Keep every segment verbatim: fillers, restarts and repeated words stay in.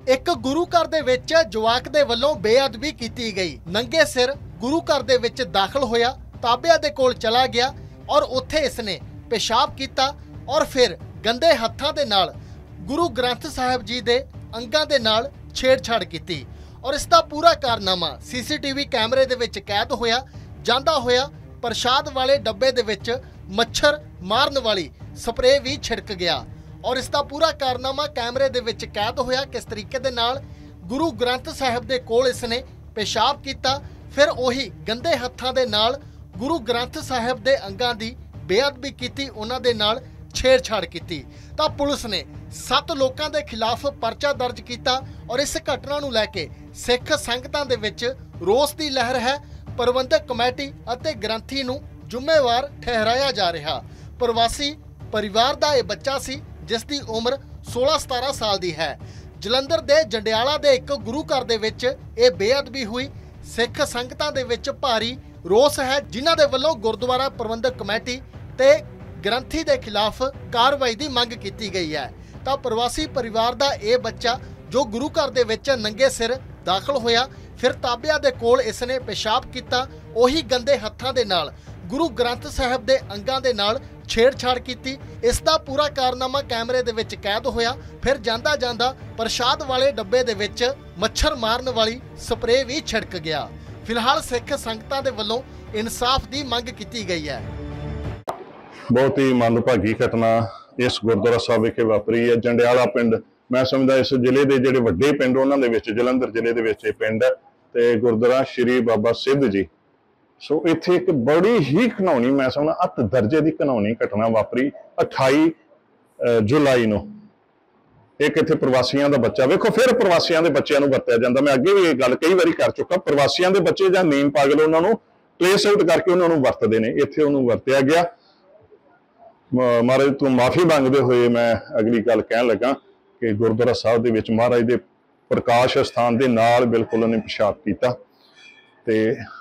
एक गुरु घर दे विच जवाक दे वल्लों बेअदबी कीती गई। नंगे सिर गुरु घर दे विच दाखल होया, ताबिया दे कोल चला गया और उत्थे इसने पेशाब कीता और फिर गंदे हत्थां दे नाल गुरु ग्रंथ साहिब जी दे अंगां दे नाल छेड़छाड़ कीती और इसका पूरा कारनामा सीसीटीवी कैमरे दे विच कैद होया। जांदा होया प्रसाद वाले डब्बे दे विच मच्छर मारन वाली स्प्रे भी छिड़क गया और इसका पूरा कारनामा कैमरे दे विच कैद होया। किस तरीके दे नाल गुरु ग्रंथ साहिब दे कोल इसने पेशाब कीता, फिर उही गंदे हत्थां दे नाल गुरु ग्रंथ साहिब दे अंगां दी बेअदबी कीती, उन्हां दे नाल छेड़छाड़ कीती। तां पुलिस ने सत्त लोकां दे खिलाफ परचा दर्ज कीता और इस घटना नूं लैके सिख संगतां दे विच रोस दी लहर है। प्रबंधक कमेटी अते ग्रंथी नूं ਜ਼ਿੰਮੇਵਾਰ ठहराया जा रहा। प्रवासी परिवार दा यह बच्चा सी जिसकी उम्र सोलह सतारह साल की है। जलंधर दे जंडियाला दे एक गुरु घर दे विच ये बेअदबी हुई। सिख संगतां दे विच भारी रोस है, जिन्हां दे वल्लों गुरुद्वारा प्रबंधक कमेटी ते ग्रंथी दे खिलाफ कार्रवाई की मंग की गई है। तां प्रवासी परिवार दा ये बच्चा जो गुरु घर दे विच नंगे सिर दाखल होया, फिर ताबिया दे कोल इसने पेशाब किया, उही गंदे हत्थां दे नाल गुरु ग्रंथ साहिब दे अंगां दे नाल छेड़छाड़ की। इसका पूरा कारनामा कैमरे दे विच कैद होया। फिर जांदा जांदा प्रसाद वाले डब्बे दे विच मच्छर मारन वाली स्प्रे भी छिड़क गया। फिलहाल सिख संगतां दे वल्लों इंसाफ की मंग की गई है। बहुत ही मंदभागी घटना इस गुरुद्वारा साहब विखे वापरी है। जंडियाला पिंड मैं समझदा इस जिले के जिहड़े वड्डे पिंड उन्हां दे विच जलंधर जिले दे विच पिंड है ते गुरुद्वारा श्री बाबा सिद्ध जी। सो इत्थे एक बड़ी ही घिनौनी मैं समझना अत दर्जे की घिनौनी घटना वापरी अठाई जुलाई नूं। एक इत्थे प्रवासियों का बच्चा, वेखो फिर प्रवासियों के बच्चों को वरत्या जाता। मैं अगे भी ये गल कई बारी कर चुका, प्रवासियों के बच्चे जां नीम पागल उन्होंने ट्रेस आउट करके उन्होंने वरतते हैं, इत्थे उन्होंने वरत्या गया। महाराज तो माफ़ी मंगते हुए मैं अगली गल कहन लगा कि गुरुद्वारा साहब दे विच महाराज दे प्रकाश स्थान के नाल बिल्कुल उन्हें पेशाब किया ते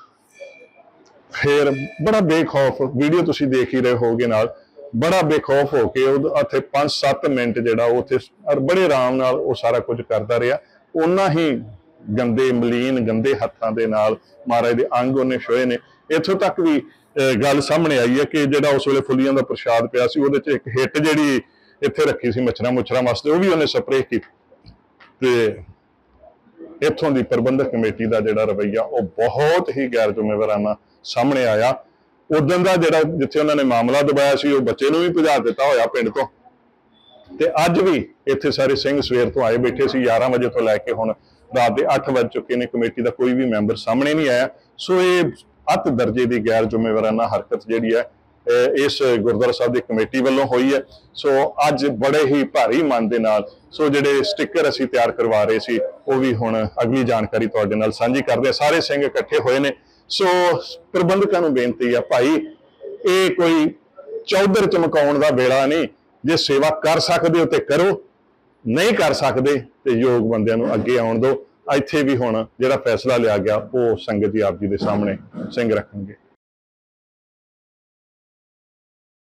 फिर बड़ा बेखौफ वीडियो तुसीं देख ही रहे होगे नाल, बड़ा बेखौफ होके उत्थे पांच सत्त मिनट जिहड़ा उत्थे बड़े आराम नाल वो सारा कुछ करता रहा। उन्ना ही गंदे मलीन गंदे हत्थां दे नाल महाराज दे अंग उन्हें छुए ने। इत्थों तक भी गल सामने आई है कि जिहड़ा उस वेले फुलियां दा प्रसाद पिया सी उहदे च एक हिट जिहड़ी इत्थे रखी सी मच्छरां मुच्छरां वास्ते वो भी उन्हें स्प्रे की। ते इत्थों दी प्रबंधक कमेटी का जिहड़ा रवैया वो बहुत ही गैर जिम्मेवाराना सामने आया। उदन का जिहड़ा जिथे उन्होंने मामला दबाया सी बच्चे नूं भी भजा दिता होया पिंड तो, ते अज भी इत्थे सारे सिंह सवेर तो आए बैठे सी, ग्यारह बजे तो लैके हुण रात के अठ बज चुके ने, कमेटी का कोई भी मैंबर सामने नहीं आया। सो ये अत दर्जे की गैर जिम्मेवाराना हरकत जिहड़ी है इस गुरुद्वारा साहब की कमेटी वालों हुई है। सो अज बड़े ही भारी मन के नाल सो जिहड़े स्टिकर असीं तैयार करवा रहे सी वो भी हुण अगली जानकारी तुहाडे नाल साझी करदे आ। सारे सिंह इकट्ठे होए ने। सो प्रबंधकों को बेनती है भाई ये कोई चौधर चमकाउण दा वेला नहीं, जे सेवा कर सकते हो तो करो, नहीं कर सकते तो योग बंदियां नूं अगे आउण दो। इत्थे भी हुण जिहड़ा फैसला लिया गया वो संगत जी आप जी दे सामने सिंह रखणगे।